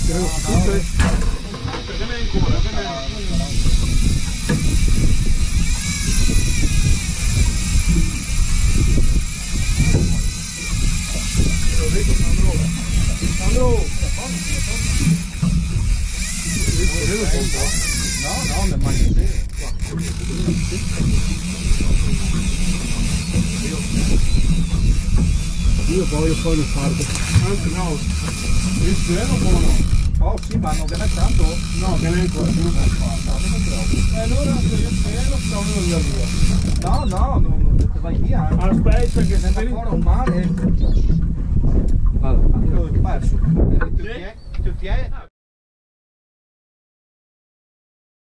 Io voglio poi lo farlo. Anche no, il cielo buono. Oh sì, ma non viene tanto? No, che ne è ancora più. E allora se io cielo non via via. No, vai via. Aspetta che se ne ancora un mare. Allora, ho perso. Tutti è?